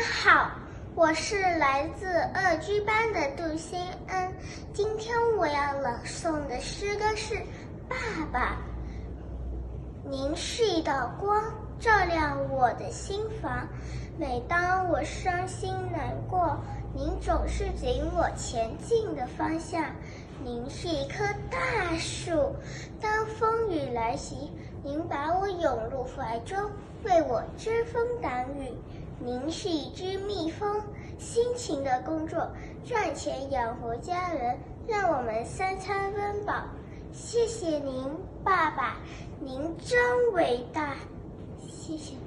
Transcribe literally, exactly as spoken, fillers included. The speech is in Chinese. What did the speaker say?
好，我是来自二居班的杜欣恩。今天我要朗诵的诗歌是《爸爸》。您是一道光，照亮我的心房。每当我伤心难过，您总是指引我前进的方向。您是一棵大树，当风雨来袭，您把我拥入怀中，为我遮风挡雨。您是一只蜜蜂，辛勤的工作，赚钱养活家人，让我们三餐温饱。谢谢您，爸爸，您真伟大，谢谢。